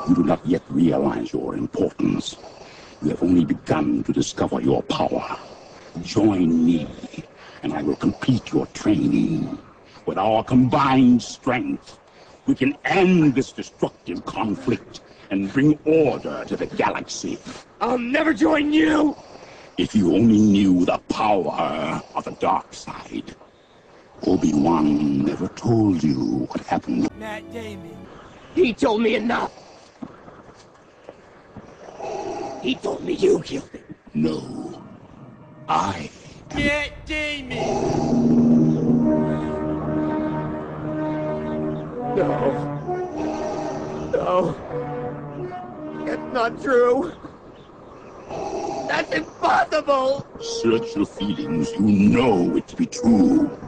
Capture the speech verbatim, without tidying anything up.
You do not yet realize your importance. You have only begun to discover your power. Join me, and I will complete your training. With our combined strength, we can end this destructive conflict and bring order to the galaxy. I'll never join you! If you only knew the power of the dark side. Obi-Wan never told you what happened. Matt Damon. He told me enough. He told me you killed him. No. I am... Matt Damon! No. No. That's not true. That's impossible! Search your feelings. You know it to be true.